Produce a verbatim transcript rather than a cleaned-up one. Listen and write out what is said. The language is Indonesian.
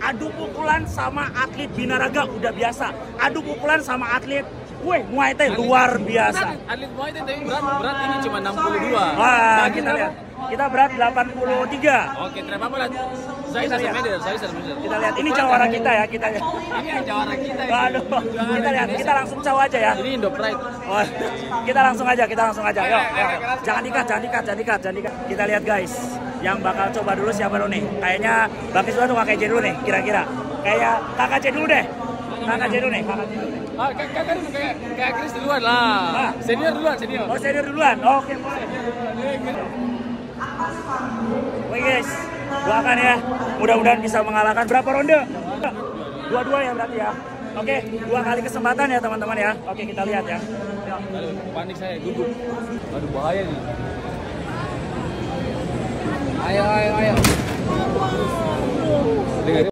adu pukulan sama atlet binaraga udah biasa. Adu pukulan sama atlet Wih, Muay Thai luar biasa. Atlet Muay Thai tapi berat berat ini cuma enam puluh dua. Wah, kita lihat. Kita berat delapan puluh tiga. Oke, tidak apa-apa lah. Saya bisa meter, saya bisa meter. Kita lihat ini jawara kita ya, kita lihat. Ini yang jawara kita. Waduh, kita lihat, kita langsung caw aja ya. Ini Indo Pride. Oh, kita langsung aja, kita langsung aja. Yuk, yuk. Jangan dikat, jangan dikat, jangan dikat, jangan dikat. Kita lihat guys, yang bakal coba dulu siapa dulu nih? Kayaknya Bang Kiswa tuh kakak J dulu nih, kira-kira. Kayak kakak J dulu deh. Kakak J dulu nih, kakak J dulu nih. Ah, kakak kan kayak kayak Chris duluan lah. Ah. Senior duluan, senior. Oh, senior duluan. Oke, boleh. Oke guys, doakan ya. Mudah-mudahan bisa mengalahkan berapa ronde? Dua-dua ya berarti ya. Oke, dua kali kesempatan ya teman-teman ya. Oke, kita lihat ya. Aduh, panik saya, gugup. Aduh, bahaya nih. Ayo, ayo, ayo.